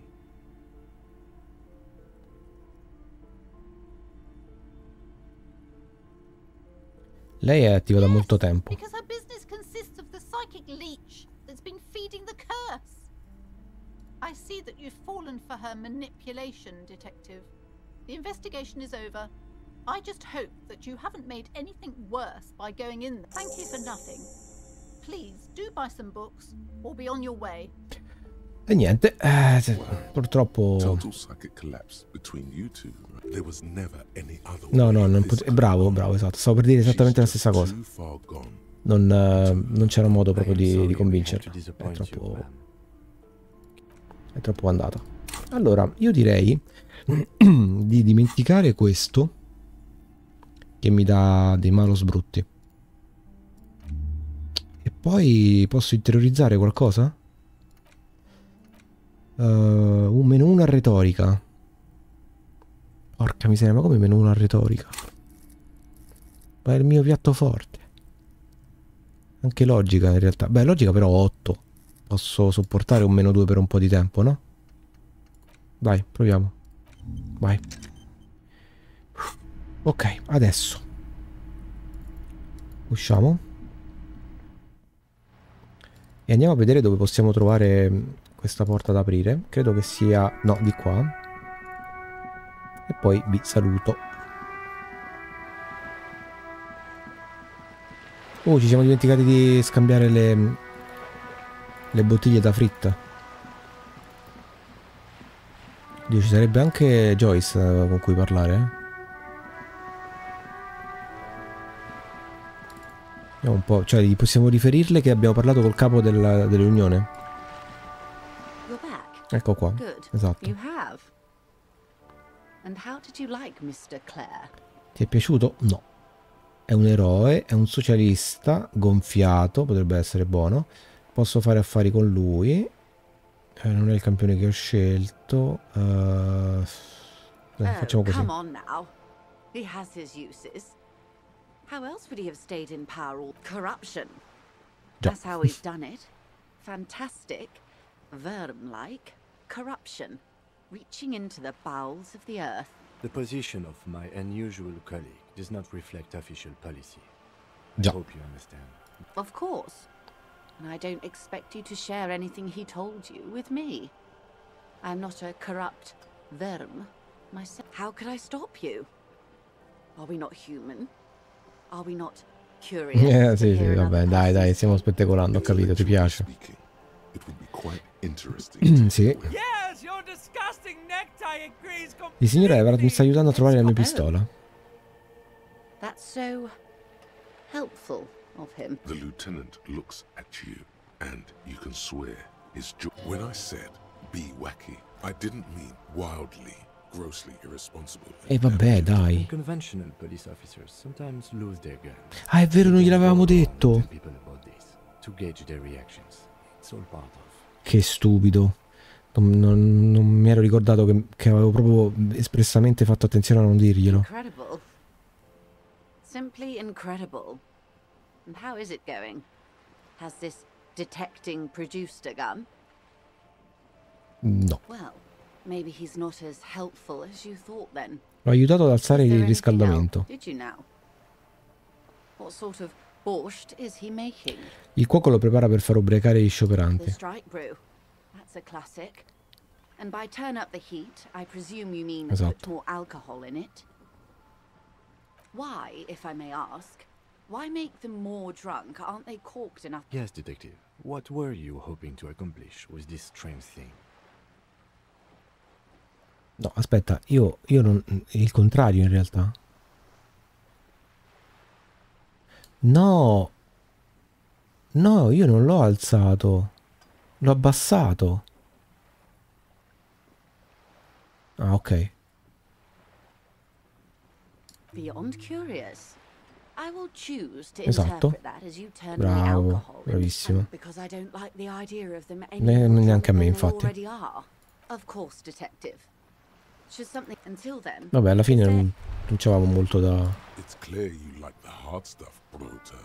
A: Lei è attiva da molto tempo.
G: Because her business consists of the psychic leech that's been feeding the curse. I see that you've fallen for her manipulation, Detective. The investigation is over. I just hope that you haven't made anything worse by going in there. Thank you for nothing. Please, do buy some books, or be on your way.
A: E niente, purtroppo...
D: Total psychic collapse between you two. There was never any other
A: No,
D: way
A: non
D: this
A: bravo,
D: could
A: bravo, esatto. Stavo per dire esattamente la stessa cosa.
D: too far gone.
A: Non c'era modo proprio
C: I am
A: di
C: sorry we had
A: convincerla.
C: to disappoint you, man.
A: È troppo andata. Allora, io direi di dimenticare questo che mi dà dei malos brutti. E poi posso interiorizzare qualcosa? Un meno 1 a retorica. Porca miseria, ma come meno 1 a retorica? Ma è il mio piatto forte. Anche logica in realtà. Beh, logica però 8. Posso sopportare un meno 2 per un po' di tempo, no? Dai, proviamo. Vai. Ok, adesso usciamo e andiamo a vedere dove possiamo trovare questa porta da aprire. Credo che sia... no, di qua. E poi vi saluto. Oh, ci siamo dimenticati di scambiare le bottiglie da fritta. Dio, ci sarebbe anche Joyce con cui parlare, Vediamo un po', cioè gli possiamo riferirle che abbiamo parlato col capo dell'Unione.
H: You're back.
A: Ecco qua.
H: Good.
A: Esatto.
H: You have. And how did you like Mr. Clare?
A: Ti è piaciuto? No. È un eroe, è un socialista, gonfiato, potrebbe essere buono. Posso fare affari con lui. Non è il campione che ho scelto. Facciamo così.
H: Come on now. He has his uses. How else would he have stayed in power? Or corruption.
A: Già.
H: That's how he's done it. Fantastic, verm-like corruption, reaching into the bowels of the earth.
C: The position of my unusual colleague does not reflect official policy. I
A: Già.
C: hope you understand.
H: Of course. And I don't expect you to share anything he told you with me. I'm not a corrupt verm myself. How could I stop you? Are we not human? Are we not curious?
A: Sì, sì, vabbè, dai, stiamo spettacolando, ho capito, ti piace.
D: Speaking, it would be quite interesting.
A: Sì.
I: Yes, your disgusting necktie agrees
A: Il signore Everett mi sta
I: completely.
A: aiutando a trovare la mia pistola.
H: That's so helpful of him.
D: The lieutenant looks at you, and you can swear his jaw. When I said be wacky, I didn't mean wildly, grossly irresponsible.
A: E vabbè, dai.
C: Conventional police officers sometimes lose their guns.
A: Ah, è vero, non gliel'avevamo detto.
C: Tell people about this to gauge their reactions. It's all part of.
A: Che stupido. Non mi ero ricordato che avevo proprio espressamente fatto attenzione a non dirglielo.
H: Incredible. Simply incredible. And how is it going? Has this detecting produced a gun?
A: No.
H: Well, maybe he's not as helpful as you thought then.
A: L'ho aiutato ad alzare
H: Is there
A: il
H: anything
A: riscaldamento.
H: else? Did you now? What sort of borscht is he making?
A: Il cuoco lo prepara per far ubriacare gli
H: The
A: scioperanti.
H: strike brew. That's a classic. And by turn up the heat, I presume you mean
A: Esatto.
H: put more alcohol in it. Why, if I may ask, why make them more drunk? Aren't they corked enough?
C: Yes, detective. What were you hoping to accomplish with this strange thing?
A: No, aspetta, io non... il contrario in realtà. No! No, io non l'ho alzato. L'ho abbassato. Ah, ok.
H: Beyond curious. I will choose to
A: Esatto.
H: interpret that as you turning the
A: Bravo,
H: alcohol in,
A: bravissimo.
H: because I don't like the idea of them
A: Neanche a me,
H: than they
A: infatti.
H: already are. Of course, detective. Should something until then.
A: Vabbè, alla fine non c'avevamo molto da...
D: It's clear you like the hard stuff, Bruta.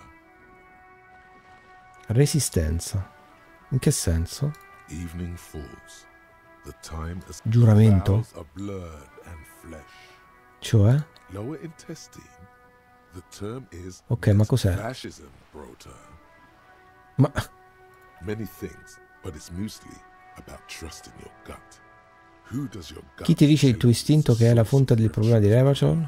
A: Resistenza. In che senso?
D: Evening falls. The time as
A: Giuramento?
D: bowels are blurred and flesh.
A: Cioè?
D: Lower intestine. The term is
A: Ok, ma cos'è?
D: fascism, Bruta.
A: Ma...
D: Many things, but it's mostly about trusting your gut. Who does your gut
A: Chi ti dice il tuo
D: shape
A: istinto
D: is
A: che è la
D: source
A: fonte
D: of
A: del problema di Revachol?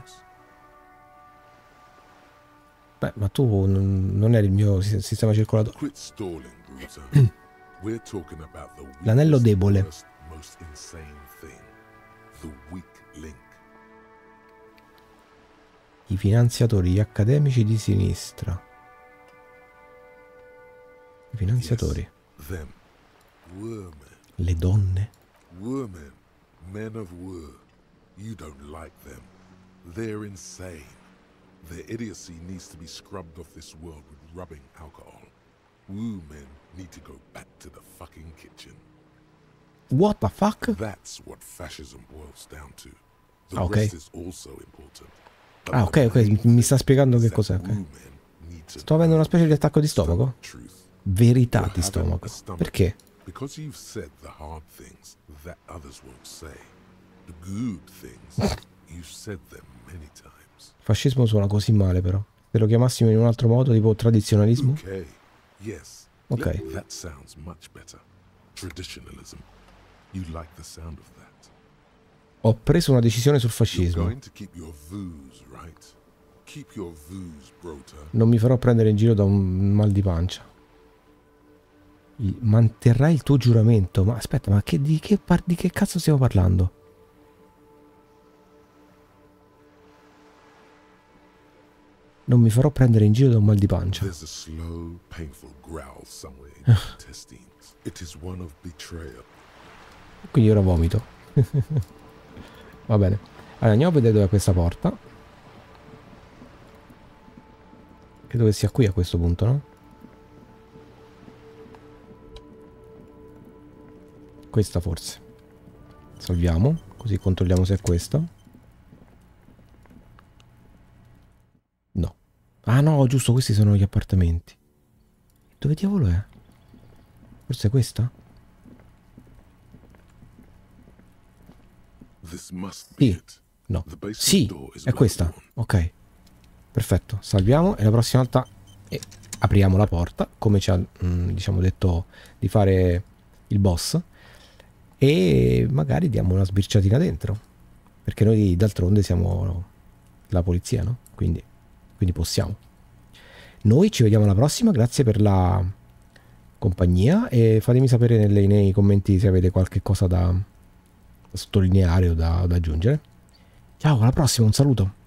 A: Beh, ma tu non eri il mio sistema circolatorio.
D: Quit stalling, Bruta.
A: L'anello debole. I finanziatori, gli accademici di sinistra. I finanziatori. Le donne.
D: Men of Wu. You don't like them. They're insane. Their idiocy needs to be scrubbed off this world with rubbing alcohol. Wu men need to go back to the fucking kitchen.
A: What the fuck?
D: That's what fascism boils down to. The
A: ok.
D: rest is also important.
A: Ah, ok, mi sta spiegando che cos'è. Okay. Sto avendo una specie di attacco di stomaco? Verità di stomaco. Perché?
D: Because you've said the hard things that others won't say. The good things, you've said them many times.
A: Fascismo suona così male, però. Se lo chiamassimo in un altro modo, tipo tradizionalismo?
D: Ok, yes.
A: Ok.
D: That sounds much better. Traditionalism. You like the sound of that.
A: Ho preso una decisione sul fascismo.
D: You're going to keep your views, right? Keep your views, brota.
A: Non mi farò prendere in giro da un mal di pancia. Manterrai il tuo giuramento. Ma aspetta, ma di che cazzo stiamo parlando? Non mi farò prendere in giro da un mal di pancia.
D: There's a slow, painful growl somewhere in the intestines. It is one of betrayal.
A: Quindi ora vomito. Va bene. Allora andiamo a vedere dove è questa porta. Credo che sia qui a questo punto, no? Questa forse. Salviamo, così controlliamo se è questa. No. Ah no, giusto, questi sono gli appartamenti. Dove diavolo è? Forse è questa? Sì. No. Sì, è questa. Ok. Perfetto. Salviamo e la prossima volta apriamo la porta, come ci ha diciamo detto di fare il boss. E magari diamo una sbirciatina dentro. Perché noi d'altronde siamo la polizia, no? Quindi possiamo. Noi ci vediamo alla prossima. Grazie per la compagnia. E fatemi sapere nei commenti se avete qualche cosa da sottolineare o da aggiungere. Ciao, alla prossima, un saluto.